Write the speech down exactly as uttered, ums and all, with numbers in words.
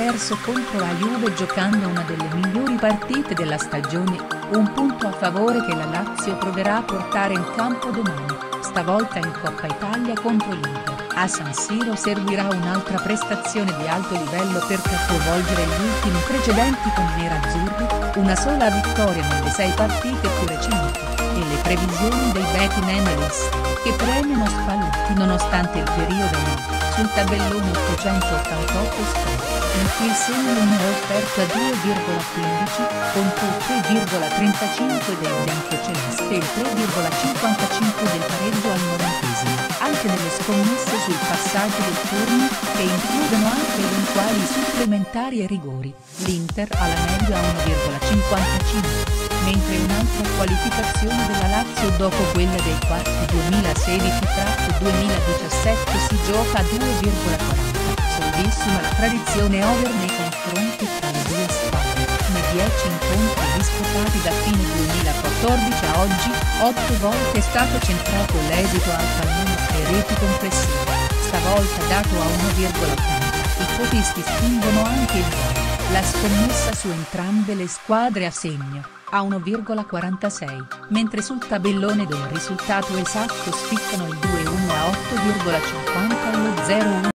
perso contro la Juve giocando una delle migliori partite della stagione, un punto a favore che la Lazio proverà a portare in campo domani, stavolta in Coppa Italia contro l'Inter. A San Siro servirà un'altra prestazione di alto livello per capovolgere gli ultimi precedenti con i nerazzurri, una sola vittoria nelle sei partite più recenti, e le previsioni dei betting analyst, che premiano Spalletti nonostante il periodo no. Sul tabellone ottocentottantotto score, in cui il segno è offerto a due virgola quindici, contro il tre virgola trentacinque del biancoceleste e il tre virgola cinquantacinque del pareggio al novantesimo, anche nelle scommesse sul passaggio del turno, che includono anche eventuali supplementari e rigori, l'Inter ha la meglio a uno virgola cinquantacinque. Mentre un'altra qualificazione della Lazio dopo quella dei quarti duemilasedici duemiladiciassette si gioca a due virgola quaranta, solidissima la tradizione over nei confronti tra le due squadre, nei dieci incontri disputati da fine duemilaquattordici a oggi, otto volte è stato centrato l'esito al pallone e reti complessive, stavolta dato a uno virgola ottanta, i quotisti spingono anche il gol, la scommessa su entrambe le squadre a segno, a uno virgola quarantasei, mentre sul tabellone del risultato esatto spiccano il due uno a otto virgola cinquanta e lo zero uno